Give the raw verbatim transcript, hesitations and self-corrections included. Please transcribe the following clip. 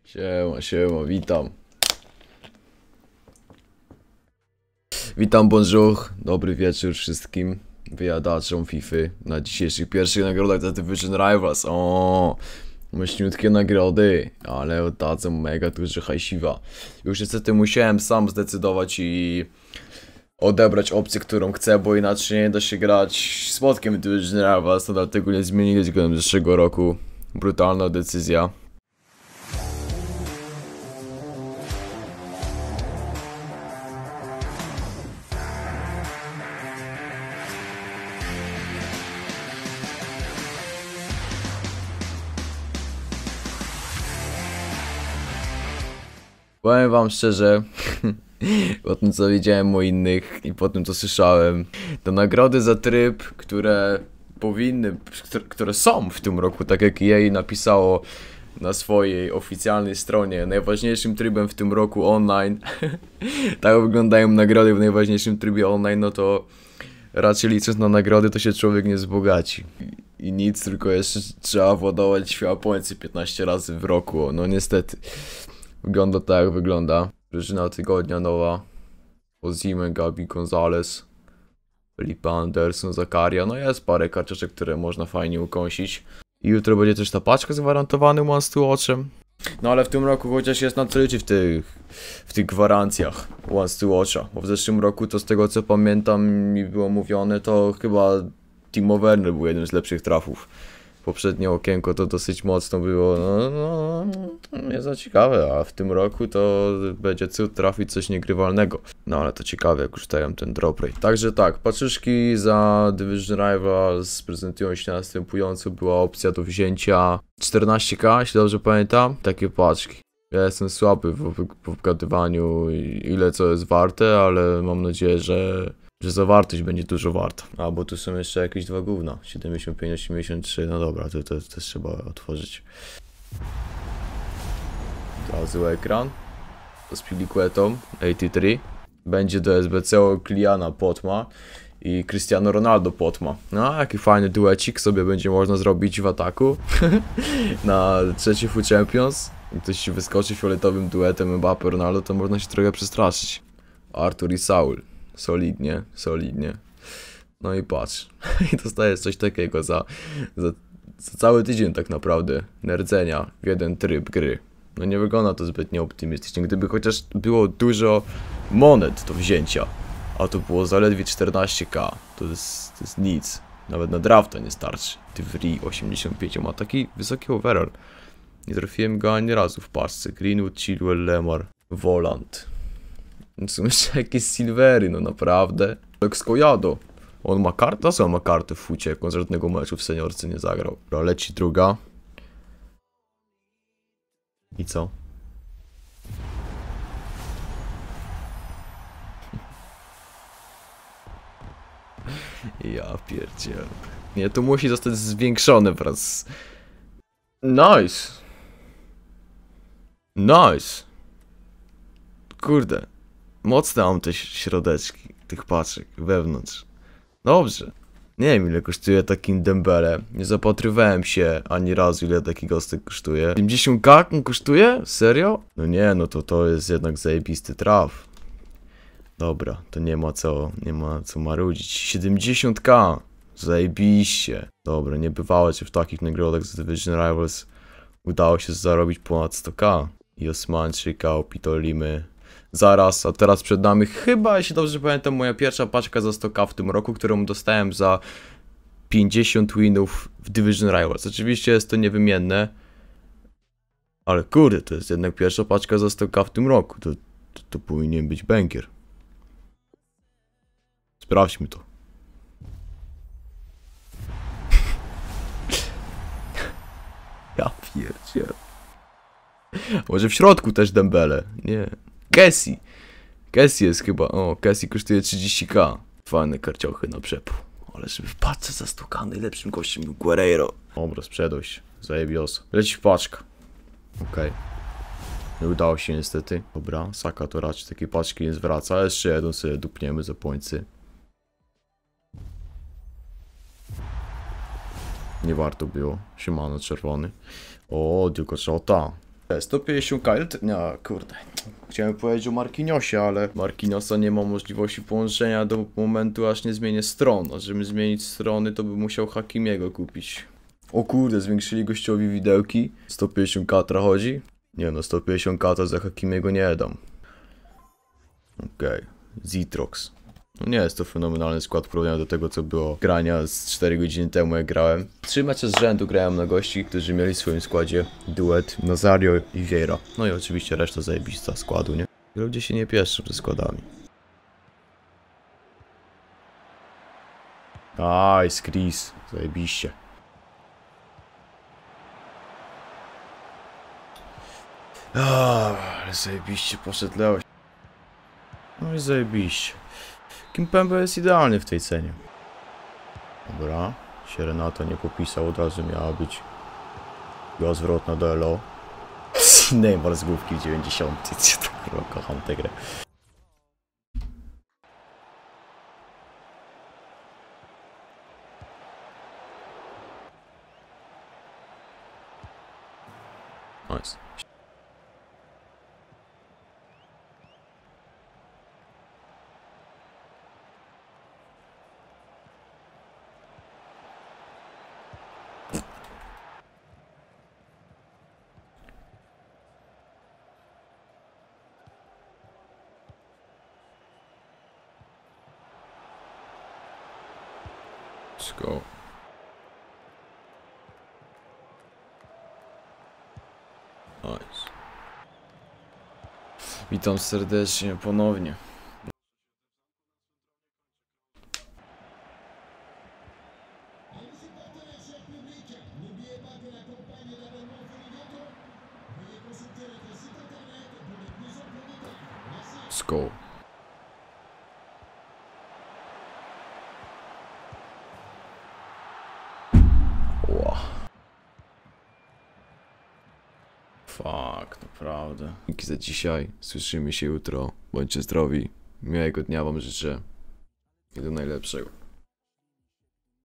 Siema, siema, witam. Witam, bonjour, dobry wieczór wszystkim wyjadaczom FIFA na dzisiejszych pierwszych nagrodach za Division Rivals. O, myślniutkie nagrody, ale oddadzą mega duże hajsiwa. Już niestety musiałem sam zdecydować i odebrać opcję, którą chcę, bo inaczej nie da się grać z Młotkiem Division Rivals, no dlatego nie zmienili względem zeszłego roku. Brutalna decyzja. Powiem wam szczerze, po tym co widziałem u innych i po tym co słyszałem, to nagrody za tryb, które powinny, które są w tym roku, tak jak E A napisało na swojej oficjalnej stronie, najważniejszym trybem w tym roku online, tak wyglądają nagrody w najważniejszym trybie online, no to raczej licząc na nagrody to się człowiek nie wzbogaci. I nic, tylko jeszcze trzeba władować światłońcy piętnaście razy w roku, no niestety. Wygląda tak jak wygląda. Drużyna tygodnia nowa. Ozime, Gabi, Gonzalez, Felipe Anderson, Zakaria. No jest parę karteczek, które można fajnie ukąsić. I jutro będzie też ta paczka z gwarantowanym Once to Watchem. No ale w tym roku chociaż jest na co liczyć w tych, w tych gwarancjach Once to Watcha. Bo w zeszłym roku to z tego co pamiętam mi było mówione, to chyba Timo Werner był jednym z lepszych trafów. Poprzednie okienko to dosyć mocno było, no, no, nie za ciekawe, a w tym roku to będzie cud trafić coś niegrywalnego. No ale to ciekawe, jak już dają ten drop rate. Także tak, paczuszki za Division Rivals prezentują się następująco. Była opcja do wzięcia czternaście K, jeśli dobrze pamiętam, takie paczki. Ja jestem słaby w obgadywaniu ile co jest warte, ale mam nadzieję, że że zawartość będzie dużo warta. A, bo tu są jeszcze jakieś dwa gówna. siedemdziesiąt pięć, osiemdziesiąt trzy, no dobra, to też to trzeba otworzyć. Od razu ekran. Z Piliquetą, osiemdziesiąt trzy. Będzie do S B C o Kliana Potma i Cristiano Ronaldo Potma. No, jaki fajny duecik sobie będzie można zrobić w ataku. Na trzeci F U Champions. Jak ktoś ci wyskoczy fioletowym duetem Mbappé Ronaldo, to można się trochę przestraszyć. Artur i Saul. Solidnie, solidnie. No i patrz. I dostajesz coś takiego za, za, za cały tydzień tak naprawdę nerdzenia w jeden tryb gry. No nie wygląda to zbytnio optymistycznie. Gdyby chociaż było dużo monet do wzięcia, a to było zaledwie czternaście K, to jest, to jest nic. Nawet na drafta nie starczy. Tyvri osiemdziesiąt pięć ma taki wysoki overall. Nie trafiłem go ani razu w paczce. Greenwood, Chilwell, Lemar, Volant. Są jeszcze jakieś silvery, no naprawdę. Lex Collado. On ma kartę? Co on ma kartę w fucie, jak on żadnego meczu w seniorce nie zagrał. Dobra, leci druga. I co? Ja pierdzielę. Nie, to musi zostać zwiększone wraz z... Nice! Nice! Kurde. Mocne mam te środeczki, tych paczek wewnątrz. Dobrze. Nie wiem ile kosztuje taki Dembele. Nie zapatrywałem się ani razu ile taki gostek kosztuje. siedemdziesiąt K kosztuje? Serio? No nie, no to to jest jednak zajebisty traf. Dobra, to nie ma co, nie ma co marudzić. siedemdziesiąt K! Zajebiście. Dobra, nie bywało cię w takich nagrodach z Division Rivals. Udało się zarobić ponad sto K. I Osmanczyka opitolimy zaraz, a teraz przed nami chyba, jeśli dobrze pamiętam, moja pierwsza paczka za sto K w tym roku, którą dostałem za pięćdziesiąt winów w Division Rivals. Oczywiście jest to niewymienne, ale kurde, to jest jednak pierwsza paczka za sto K w tym roku. To, to, to powinien być bankier. Sprawdźmy to. Ja pierdzielę. Może w środku też Dembele? Nie. Kessie. Kessie jest chyba. O, Kessie kosztuje trzydzieści K. Fajne karciochy na przepół. Ale żeby w paczce za sto K najlepszym gościem był Guerreiro. Dobra, sprzedał się. Zajebioso. Leci paczka. Okej. Okay. Nie udało się niestety. Dobra, Saka to raczej takiej paczki nie zwraca. Jeszcze jedną sobie dupniemy za pońcy. Nie warto było. Siemano czerwony. O, tylko Jota. sto pięćdziesiąt ka, no kurde. Chciałem powiedzieć o Marquinhosie, ale Marquinhosa nie ma możliwości połączenia do momentu, aż nie zmienię stron. A żeby zmienić strony, to bym musiał Hakimiego kupić. O kurde, zwiększyli gościowi widełki. sto pięćdziesiąt ka chodzi? Nie no, sto pięćdziesiąt ka to za Hakimiego nie dam. Okej, okay. Zitrox. No nie jest to fenomenalny skład w porównaniu do tego, co było grania z cztery godziny temu, jak grałem. Trzy mecze z rzędu grałem na gości, którzy mieli w swoim składzie duet Nazario i Vieira. No i oczywiście reszta zajebista składu, nie? Ludzie się nie pieszczą ze składami. Nice, Chris. Zajebiście. Ale zajebiście poszedł Leo. No i zajebiście. Kimpembe jest idealny w tej cenie. Dobra. Się Renato nie popisał, od razu miała być go zwrotna do Elo. Neymar z główki w dziewięćdziesiątym. Kocham tę grę. Nice. Let's go. Nice. Witam serdecznie ponownie. Let's go. Wow. Fuck, naprawdę. Dzięki za dzisiaj. Słyszymy się jutro. Bądźcie zdrowi. Miłego dnia wam życzę. I do najlepszego.